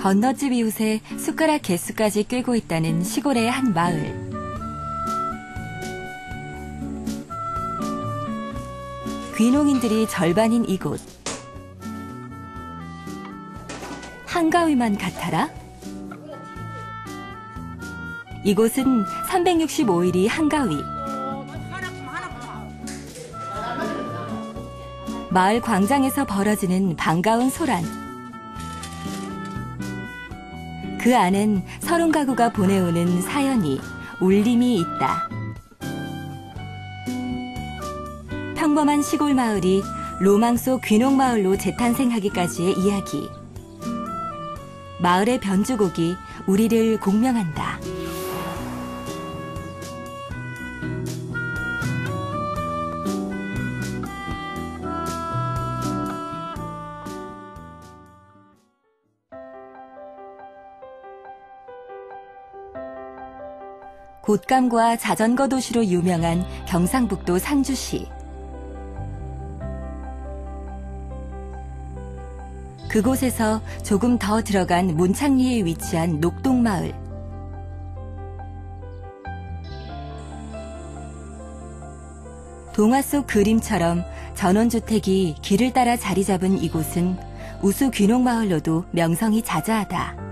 건너집 이웃에 숟가락 개수까지 꿰고 있다는 시골의 한 마을. 귀농인들이 절반인 이곳. 한가위만 같아라? 이곳은 365일이 한가위. 마을 광장에서 벌어지는 반가운 소란. 그 안엔 30가구가 보내오는 사연이, 울림이 있다. 평범한 시골 마을이 로망 속 귀농 마을로 재탄생하기까지의 이야기. 마을의 변주곡이 우리를 공명한다. 곶감과 자전거 도시로 유명한 경상북도 상주시. 그곳에서 조금 더 들어간 문창리에 위치한 녹동마을. 동화 속 그림처럼 전원주택이 길을 따라 자리 잡은 이곳은 우수 귀농마을로도 명성이 자자하다.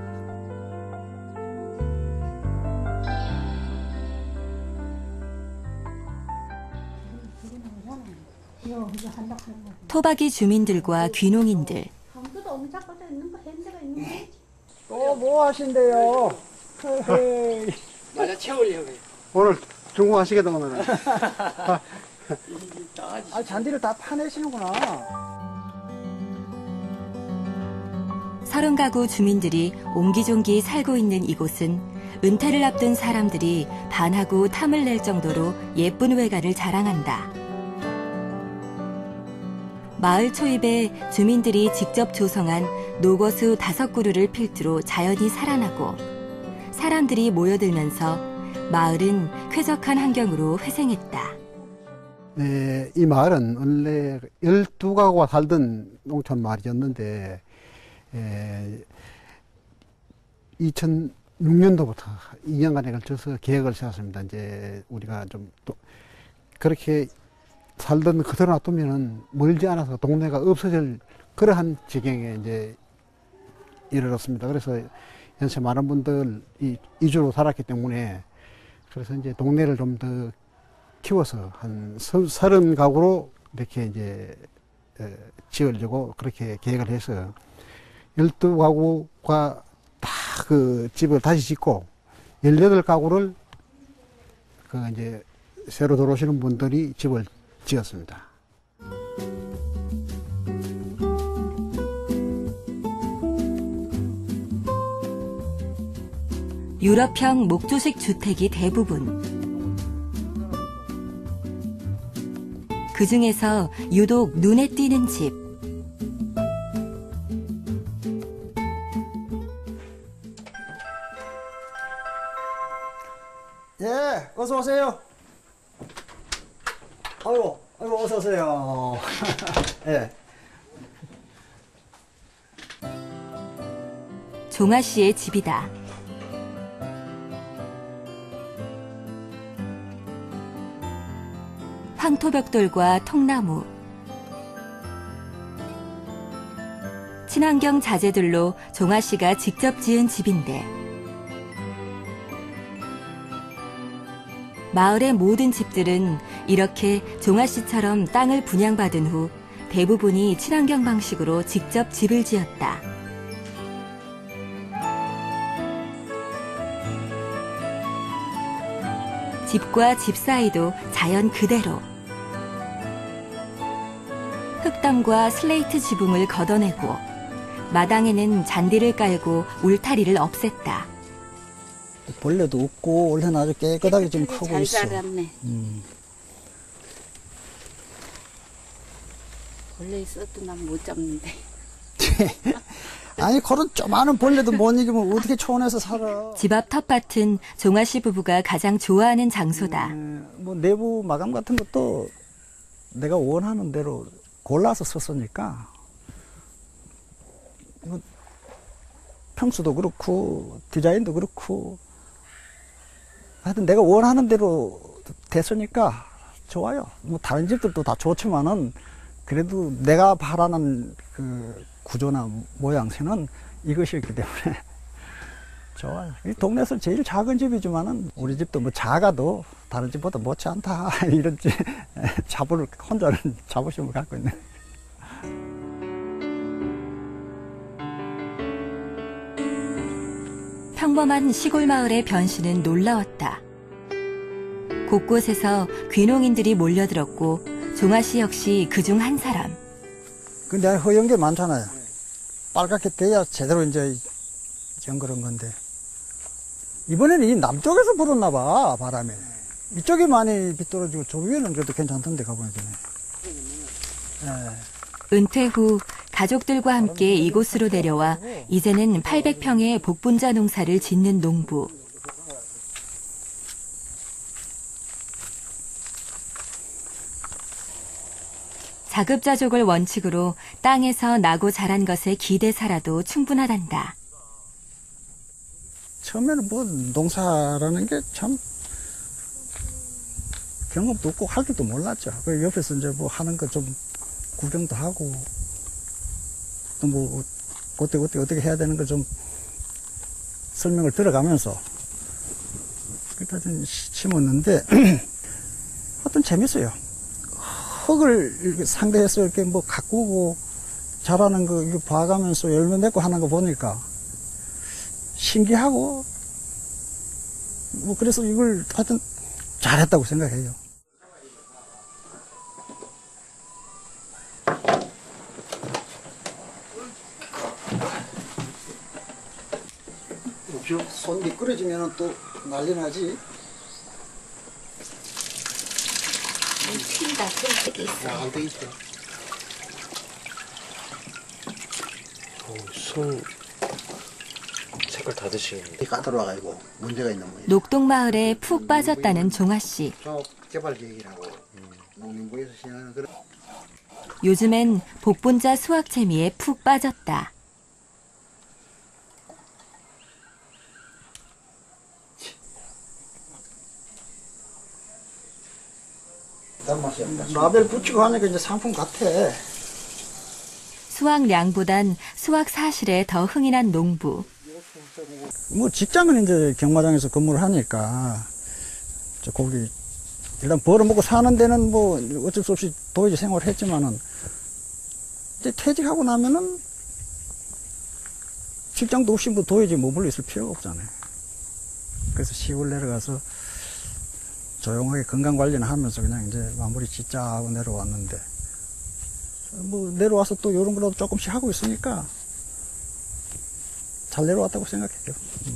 토박이 주민들과 귀농인들. 또 뭐 하신대요? 맞아, 채우려고요. 오늘 중국 하시겠다, 오늘은. 아, 잔디를 다 파내시는구나. 30가구 주민들이 옹기종기 살고 있는 이곳은 은퇴를 앞둔 사람들이 반하고 탐을 낼 정도로 예쁜 외관을 자랑한다. 마을 초입에 주민들이 직접 조성한 녹어수 5그루를 필두로 자연이 살아나고 사람들이 모여들면서 마을은 쾌적한 환경으로 회생했다. 네, 이 마을은 원래 12가구가 살던 농촌 마을이었는데 2006년도부터 2년간에 걸쳐서 계획을 세웠습니다. 이제 우리가 좀 또 그렇게 살던 그대로 놔두면은 멀지 않아서 동네가 없어질 그러한 지경에 이제 이르렀습니다. 그래서 연세 많은 분들이 이주로 살았기 때문에 그래서 이제 동네를 좀 더 키워서 한 30가구로 이렇게 이제 지으려고 그렇게 계획을 해서 12가구가 다 그 집을 다시 짓고 18가구를 그 이제 새로 들어오시는 분들이 집을 지었습니다. 유럽형 목조식 주택이 대부분. 그 중에서 유독 눈에 띄는 집. 예, 어서 오세요. 아이고, 어서 오세요. 예. 종아 씨의 집이다. 황토벽돌과 통나무, 친환경 자재들로 종아 씨가 직접 지은 집인데 마을의 모든 집들은 이렇게 종아 씨처럼 땅을 분양받은 후 대부분이 친환경 방식으로 직접 집을 지었다. 집과 집 사이도 자연 그대로. 흙담과 슬레이트 지붕을 걷어내고 마당에는 잔디를 깔고 울타리를 없앴다. 벌레도 없고 올해는 아주 깨끗하게 좀 크고 잘 있어. 자랐네. 벌레 있어도 난 못 잡는데. 아니 그런 조그마한 벌레도 못 이기면 어떻게 초원에서 살아. 집 앞 텃밭은 종아 씨 부부가 가장 좋아하는 장소다. 뭐 내부 마감 같은 것도 내가 원하는 대로 골라서 썼으니까 평수도 그렇고 디자인도 그렇고 하여튼 내가 원하는 대로 됐으니까 좋아요. 뭐 다른 집들도 다 좋지만은 그래도 내가 바라는 그 구조나 모양새는 이것이었기 때문에 좋아요. 이 동네에서 제일 작은 집이지만은 우리 집도 뭐 작아도 다른 집보다 못지 않다 이런 혼자는 자부심을 갖고 있네. 평범한 시골 마을의 변신은 놀라웠다. 곳곳에서 귀농인들이 몰려들었고 종아 씨 역시 그중 한 사람. 근데 허연 게 많잖아요. 빨갛게 돼야 제대로 이제 정그런 건데 이번에는 이 남쪽에서 불었나 봐 바람에. 이쪽이 많이 비떨어지고 저 위에는 그래도 괜찮던데 가보니까. 은퇴 후 가족들과 함께 이곳으로 내려와 이제는 800평의 복분자 농사를 짓는 농부. 자급자족을 원칙으로 땅에서 나고 자란 것에 기대 살아도 충분하단다. 처음에는 뭐 농사라는 게 참 경험도 없고 할 줄도 몰랐죠. 그 옆에서 이제 뭐 하는 거 좀 구경도 하고 또 뭐 그때 어떻게 해야 되는 거 좀 설명을 들어가면서 그렇게 심었는데 하여튼 재밌어요. 흙을 이렇게 상대해서 이렇게 뭐 가꾸고 자라는 거 이거 봐가면서 열매 맺고 하는 거 보니까 신기하고 뭐 그래서 이걸 하여튼 잘했다고 생각해요. 손 미끄러지면 또 난리 나지. 튄다. 되게 있어. 안 되겠어. 손 색깔 다 드시겠는데. 까다로워가지고 문제가 있는 거예요. 녹동마을에 푹 빠졌다는 종아 씨. 저 개발 계획이라고 농림부에서 시행하는 그런. 요즘엔 복분자 수확 재미에 푹 빠졌다. 라벨 붙이고 하니까 이제 상품 같아. 수확량보단 수확 사실에 더 흥이 난 농부. 뭐 직장은 이제 경마장에서 근무를 하니까 저 거기 일단 벌어먹고 사는 데는 뭐 어쩔 수 없이 도저히 생활을 했지만은 이제 퇴직하고 나면은 직장도 없이 뭐 도저히 머물러 있을 필요가 없잖아요. 그래서 시골 내려가서 조용하게 건강 관리는 하면서 그냥 이제 마무리 짓자 하고 내려왔는데 뭐 내려와서 또 이런 거라도 조금씩 하고 있으니까 잘 내려왔다고 생각해요.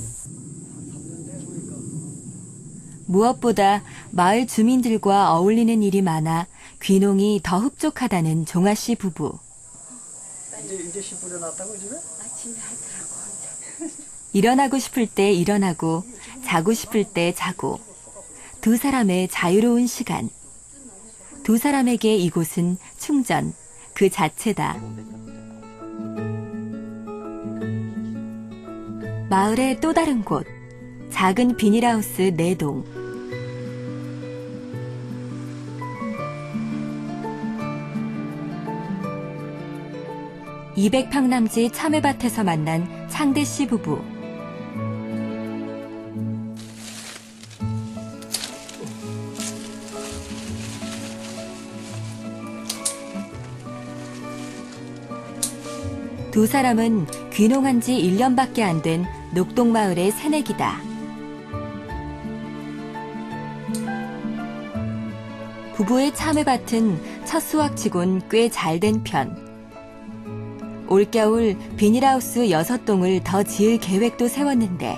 무엇보다 마을 주민들과 어울리는 일이 많아 귀농이 더 흡족하다는 종아 씨 부부. 이제 씨 뿌려놨다고 집에? 아침에 하더라고. 일어나고 싶을 때 일어나고 자고 싶을 때 자고. 두 사람의 자유로운 시간. 두 사람에게 이곳은 충전 그 자체다. 마을의 또 다른 곳. 작은 비닐하우스 4동. (200평) 남짓 참외밭에서 만난 창대 씨 부부. 두 사람은 귀농한 지 1년밖에 안 된 녹동마을의 새내기다. 부부의 참외밭은 첫 수확치곤 꽤 잘 된 편. 올겨울 비닐하우스 6동을 더 지을 계획도 세웠는데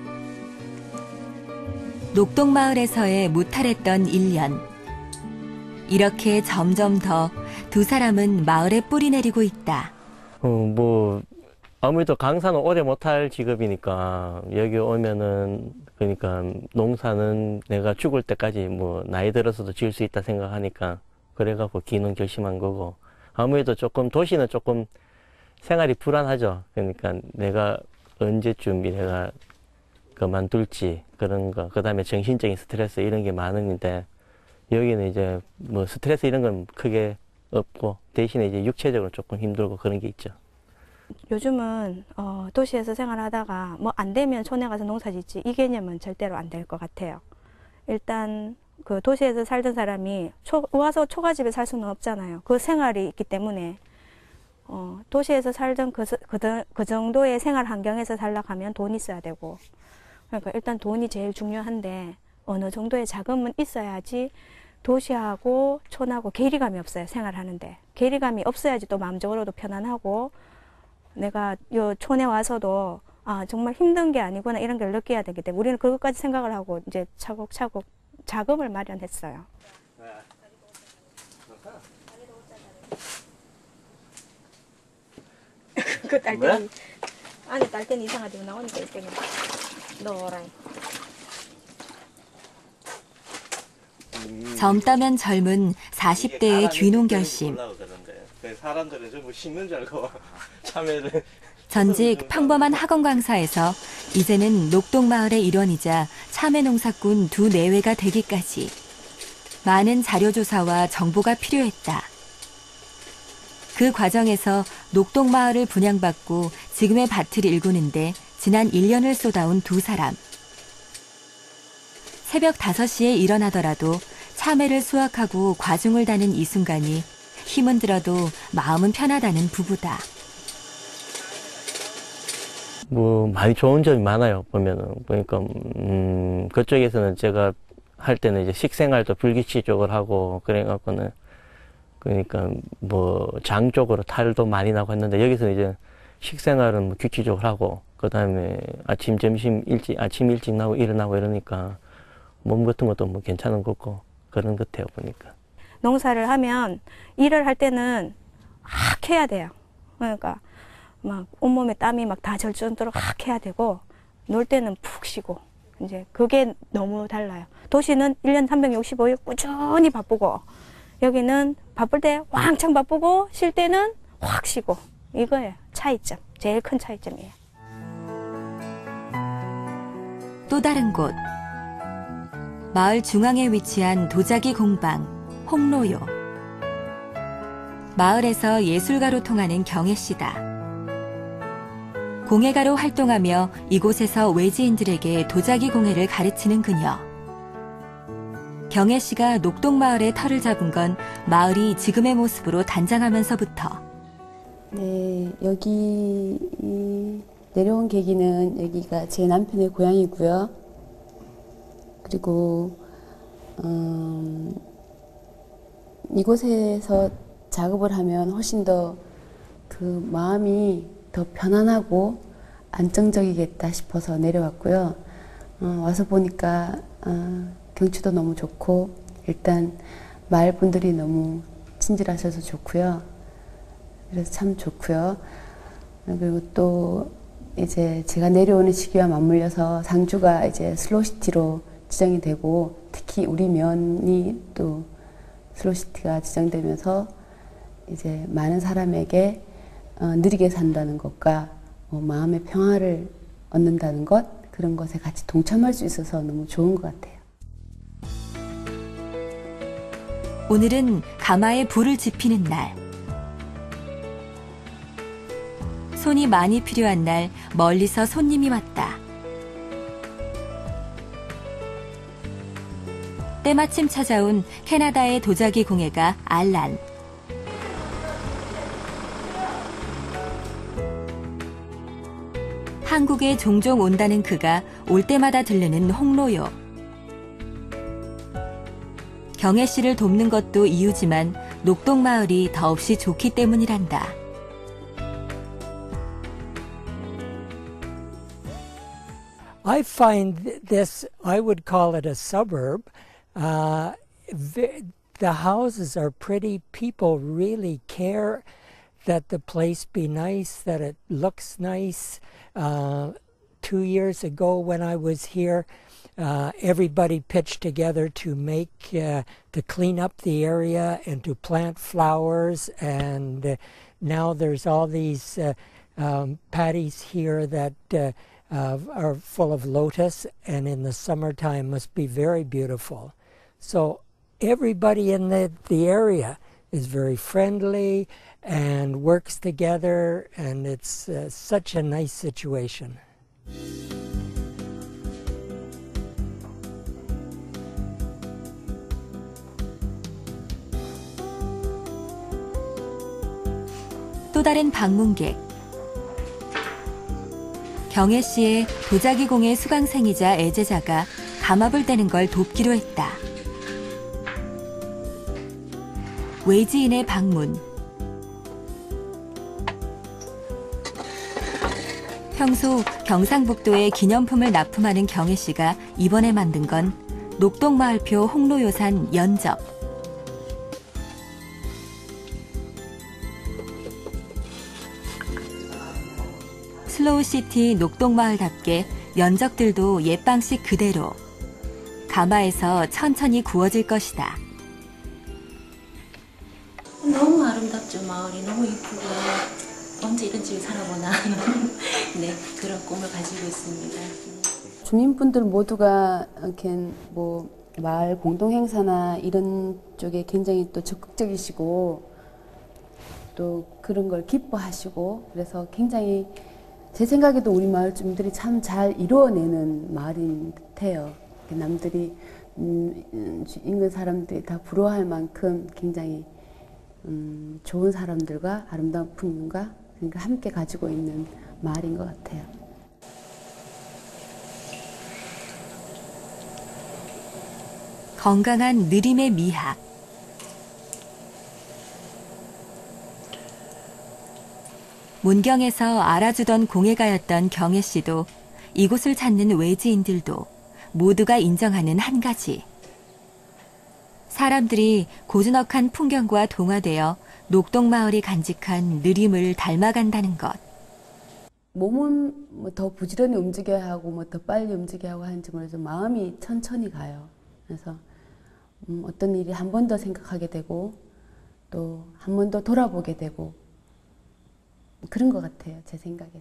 녹동마을에서의 무탈했던 1년. 이렇게 점점 더 두 사람은 마을에 뿌리 내리고 있다. 뭐 아무래도 강사는 오래 못할 직업이니까 여기 오면은 그러니까 농사는 내가 죽을 때까지 뭐 나이 들어서도 지을 수 있다 생각하니까 그래갖고 귀농 결심한 거고, 아무래도 조금 도시는 조금 생활이 불안하죠. 그러니까 내가 언제쯤 내가 그만둘지 그런 거, 그 다음에 정신적인 스트레스 이런 게 많은데 여기는 이제 뭐 스트레스 이런 건 크게 없고 대신에 이제 육체적으로 조금 힘들고 그런 게 있죠. 요즘은 도시에서 생활하다가 뭐 안 되면 촌에 가서 농사 짓지 이 개념은 절대로 안 될 것 같아요. 일단 그 도시에서 살던 사람이 와서 초가집에 살 수는 없잖아요. 그 생활이 있기 때문에 도시에서 살던 그 정도의 생활 환경에서 살려고 하면 돈이 있어야 되고, 그러니까 일단 돈이 제일 중요한데 어느 정도의 자금은 있어야지. 도시하고 촌하고 괴리감이 없어요. 생활하는데 괴리감이 없어야지 또 마음적으로도 편안하고 내가 요 촌에 와서도 아 정말 힘든 게 아니구나 이런 걸 느껴야 되기 때문에 우리는 그것까지 생각을 하고 이제 차곡차곡 자금을 마련했어요. 그 딸때는 안에 딸때는 이상하게 나오니까 이렇게 넣어라. 젊다면 젊은 40대의 귀농 결심. 사람들은 전부 심는 줄 알고 참외를. 전직 평범한 학원 강사에서 이제는 녹동마을의 일원이자 참외 농사꾼 두 내외가 되기까지 많은 자료조사와 정보가 필요했다. 그 과정에서 녹동마을을 분양받고 지금의 밭을 일구는데 지난 1년을 쏟아온 두 사람. 새벽 5시에 일어나더라도 참외를 수확하고 과중을 다는 이 순간이 힘은 들어도 마음은 편하다는 부부다. 뭐 많이 좋은 점이 많아요. 보니까 그쪽에서는 제가 할 때는 이제 식생활도 불규칙적으로 하고 그래갖고는 그러니까 뭐 장 쪽으로 탈도 많이 나고 했는데 여기서는 이제 식생활은 뭐 규칙적으로 하고 그 다음에 아침 일찍 나고 일어나고 이러니까 몸 같은 것도 뭐 괜찮은 거고 그런 것 같아요. 보니까 농사를 하면 일을 할 때는 막 해야 돼요. 그러니까 막 온몸에 땀이 막 다 절 정도로 막 해야 되고 놀 때는 푹 쉬고 이제 그게 너무 달라요. 도시는 1년 365일 꾸준히 바쁘고 여기는 바쁠 때 왕창 바쁘고 쉴 때는 확 쉬고 이거예요. 차이점. 제일 큰 차이점이에요. 또 다른 곳. 마을 중앙에 위치한 도자기 공방, 홍로요. 마을에서 예술가로 통하는 경혜 씨다. 공예가로 활동하며 이곳에서 외지인들에게 도자기 공예를 가르치는 그녀. 경혜 씨가 녹동마을에 터를 잡은 건 마을이 지금의 모습으로 단장하면서부터. 네, 여기 내려온 계기는 여기가 제 남편의 고향이고요. 그리고 이곳에서 작업을 하면 훨씬 더 그 마음이 더 편안하고 안정적이겠다 싶어서 내려왔고요. 와서 보니까 경치도 너무 좋고 일단 마을 분들이 너무 친절하셔서 좋고요. 그래서 참 좋고요. 그리고 또 이제 제가 내려오는 시기와 맞물려서 상주가 이제 슬로우시티로 지정이 되고 특히 우리 면이 또 슬로우시티가 지정되면서 이제 많은 사람에게 느리게 산다는 것과 마음의 평화를 얻는다는 것 그런 것에 같이 동참할 수 있어서 너무 좋은 것 같아요. 오늘은 가마에 불을 지피는 날. 손이 많이 필요한 날 멀리서 손님이 왔다. 때마침 찾아온 캐나다의 도자기 공예가 알란. 한국에 종종 온다는 그가 올 때마다 들르는 홍로요. 경혜 씨를 돕는 것도 이유지만 녹동마을이 더없이 좋기 때문이란다. I find this, I would call it a suburb. The houses are pretty. People really care that the place be nice, that it looks nice. 2 years ago when I was here, everybody pitched together to to clean up the area and to plant flowers. And now there's all these patties here that are full of lotus, and in the summertime must be very beautiful. So everybody in the area is very friendly and works together, and it's such a nice situation. 또 다른 방문객. 경혜 씨의 도자기 공예 수강생이자 애제자가 감압을 떼는 걸 돕기로 했다. 외지인의 방문. 평소 경상북도에 기념품을 납품하는 경혜 씨가 이번에 만든 건 녹동마을표 홍로요산 연접. 슬로우시티 녹동마을답게 연적들도 옛방식 그대로 가마에서 천천히 구워질 것이다. 너무 아름답죠. 마을이 너무 이쁘고 언제 이런 집에 살아보나 하는 네, 그런 꿈을 가지고 있습니다. 주민분들 모두가 이렇게 뭐 마을 공동행사나 이런 쪽에 굉장히 또 적극적이시고 또 그런 걸 기뻐하시고 그래서 굉장히 제 생각에도 우리 마을 주민들이 참 잘 이루어내는 마을인 듯해요. 남들이 인근 사람들이 다 부러워할 만큼 굉장히 좋은 사람들과 아름다운 풍경과 그러니까 함께 가지고 있는 마을인 것 같아요. 건강한 느림의 미학. 문경에서 알아주던 공예가였던 경혜 씨도 이곳을 찾는 외지인들도 모두가 인정하는 한 가지. 사람들이 고즈넉한 풍경과 동화되어 녹동마을이 간직한 느림을 닮아간다는 것. 몸은 뭐 더 부지런히 움직여야 하고 뭐 더 빨리 움직여야 하고 하는지 모르지만 마음이 천천히 가요. 그래서 어떤 일이 한 번 더 생각하게 되고 또 한 번 더 돌아보게 되고 그런 것 같아요. 제 생각에는.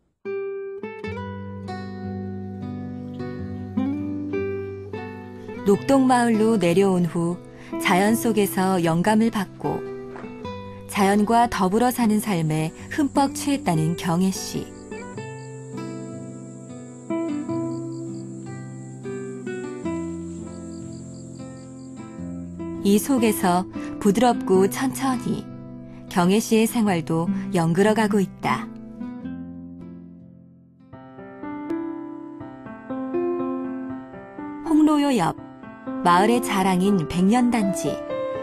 녹동마을로 내려온 후 자연 속에서 영감을 받고 자연과 더불어 사는 삶에 흠뻑 취했다는 경혜 씨. 이 속에서 부드럽고 천천히 경혜 씨의 생활도 연그러가고 있다. 홍로요 옆 마을의 자랑인 백년단지.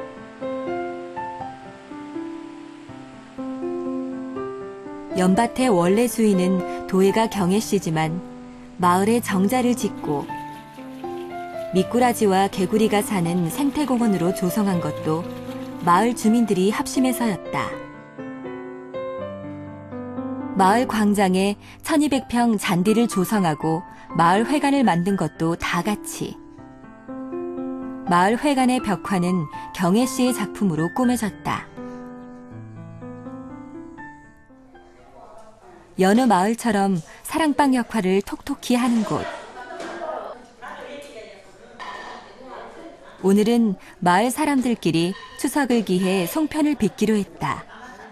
연밭의 원래 주인은 도예가 경혜 씨지만 마을에 정자를 짓고 미꾸라지와 개구리가 사는 생태공원으로 조성한 것도 마을 주민들이 합심해서였다. 마을 광장에 1200평 잔디를 조성하고 마을 회관을 만든 것도 다 같이. 마을 회관의 벽화는 경혜 씨의 작품으로 꾸며졌다. 여느 마을처럼 사랑방 역할을 톡톡히 하는 곳. 오늘은 마을 사람들끼리 추석을 기해 송편을 빚기로 했다.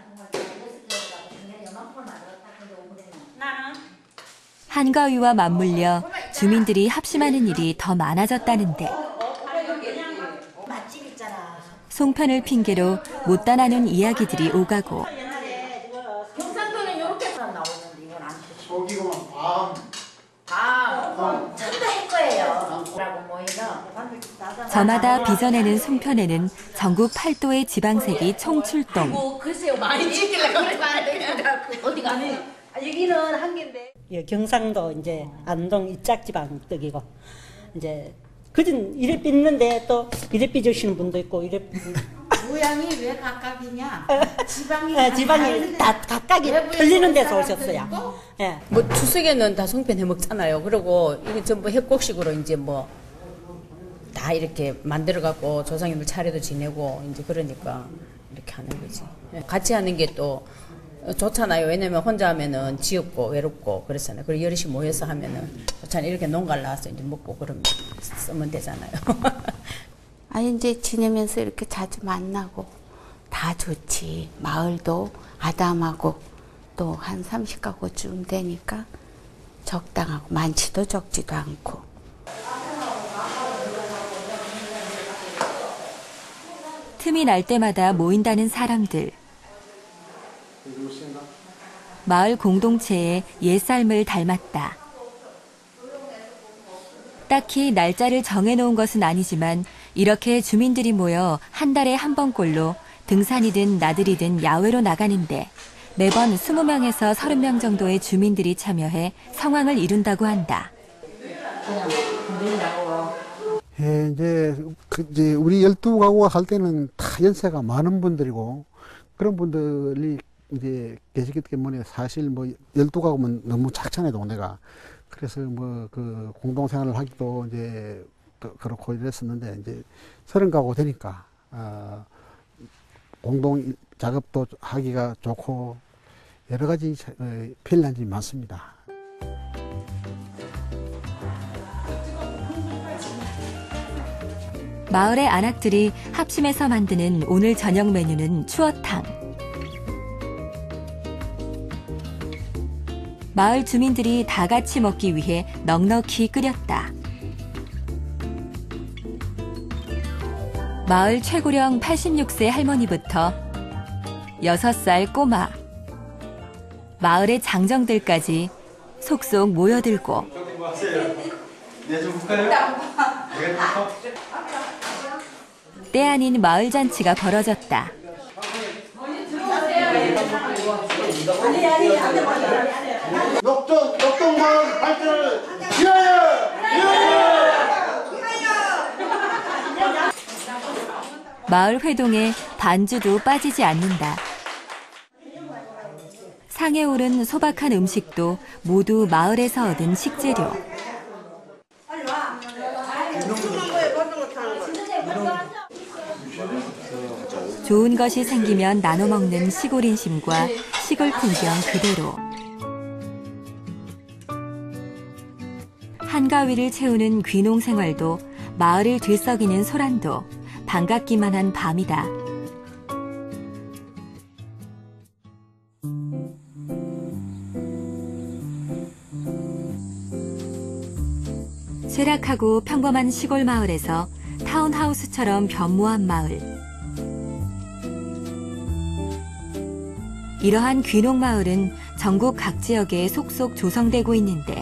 한가위와 맞물려 주민들이 합심하는 일이 더 많아졌다는데 송편을 핑계로 못다 나눈 이야기들이 오가고 경상도는 이렇게 나오는데 이건 안 저기고 밤 전부할 거예요. 라고 모이는 저마다 빚어내는 송편에는 전국 8도의 지방색이 총출동. 글쎄요 많이 찍으려고 어디 가네. 여기는 한 개인데. 예, 경상도 이제 안동 이짝지방 떡이고 이제 그전 이래 빚는데 또 이래 빚으시는 분도 있고 이래 모양이 왜 각각이냐? 지방이 다 각각이 틀리는 데서 오셨어요. 예. 뭐 추석에는 다 송편 해 먹잖아요. 그리고 이게 전부 협곡식으로 이제 뭐 다 이렇게 만들어 갖고 조상님들 차례도 지내고 이제 그러니까 이렇게 하는 거지. 같이 하는 게 또 좋잖아요. 왜냐면 혼자 하면은 지겹고 외롭고 그렇잖아요. 그리고 여럿이 모여서 하면은 좋잖아요. 이렇게 농가를 나와서 이제 먹고 그러면 쓰면 되잖아요. 아니 이제 지내면서 이렇게 자주 만나고 다 좋지. 마을도 아담하고 또 한 30가구쯤 되니까 적당하고 많지도 적지도 않고. 틈이 날 때마다 모인다는 사람들. 마을 공동체의 옛삶을 닮았다. 딱히 날짜를 정해놓은 것은 아니지만 이렇게 주민들이 모여 한 달에 한 번꼴로 등산이든 나들이든 야외로 나가는데 매번 20명에서 30명 정도의 주민들이 참여해 상황을 이룬다고 한다. 예, 이제 우리 12가구가 살 때는 다 연세가 많은 분들이고 그런 분들이 이제 계시기 때문에 사실 뭐 12가구면 너무 작잖아요, 동네가. 그래서 뭐 그 공동생활을 하기도 이제 그렇고 이랬었는데 이제 30가구 되니까 공동 작업도 하기가 좋고 여러 가지 편리한 점이 많습니다. 마을의 안악들이 합심해서 만드는 오늘 저녁 메뉴는 추어탕. 마을 주민들이 다 같이 먹기 위해 넉넉히 끓였다. 마을 최고령 86세 할머니부터 6살 꼬마, 마을의 장정들까지 속속 모여들고 때 아닌 마을 잔치가 벌어졌다. 녹동마을 발전을 위하여! 마을 회동에 반주도 빠지지 않는다. 상에 오른 소박한 음식도 모두 마을에서 얻은 식재료. 좋은 것이 생기면 나눠 먹는 시골 인심과 시골 풍경 그대로. 한가위를 채우는 귀농 생활도 마을을 들썩이는 소란도 반갑기만 한 밤이다. 쇠락하고 평범한 시골 마을에서 타운하우스처럼 변모한 마을. 이러한 귀농 마을은 전국 각 지역에 속속 조성되고 있는데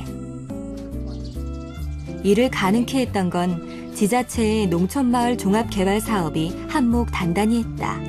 이를 가능케 했던 건 지자체의 농촌마을 종합개발 사업이 한몫 단단히 했다.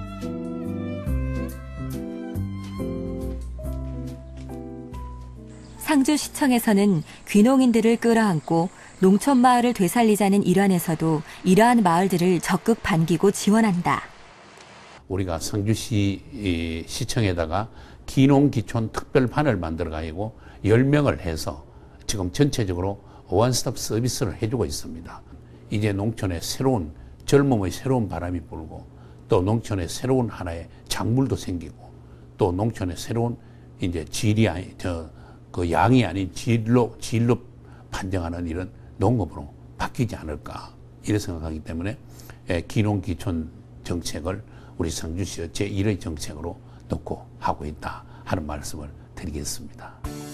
상주시청에서는 귀농인들을 끌어안고 농촌마을을 되살리자는 일환에서도 이러한 마을들을 적극 반기고 지원한다. 우리가 상주시 시청에다가 귀농귀촌 특별반을 만들어가지고 10명을 해서 지금 전체적으로 원스톱 서비스를 해주고 있습니다. 이제 농촌에 새로운 젊음의 새로운 바람이 불고 또 농촌에 새로운 하나의 작물도 생기고 또 농촌에 새로운 이제 질이 아니 그 양이 아닌 질로 판정하는 이런 농업으로 바뀌지 않을까 이렇게 생각하기 때문에 귀농귀촌 정책을 우리 상주시 제1의 정책으로 놓고 하고 있다 하는 말씀을 드리겠습니다.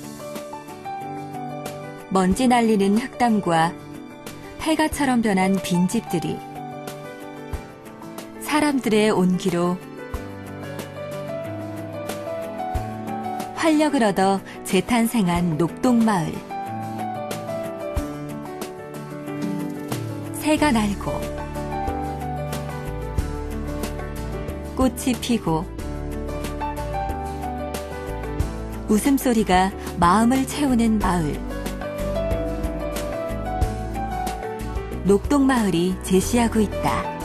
먼지 날리는 흙담과 폐가처럼 변한 빈집들이 사람들의 온기로 활력을 얻어 재탄생한 녹동마을. 새가 날고 꽃이 피고 웃음소리가 마음을 채우는 마을. 녹동마을이 제시하고 있다.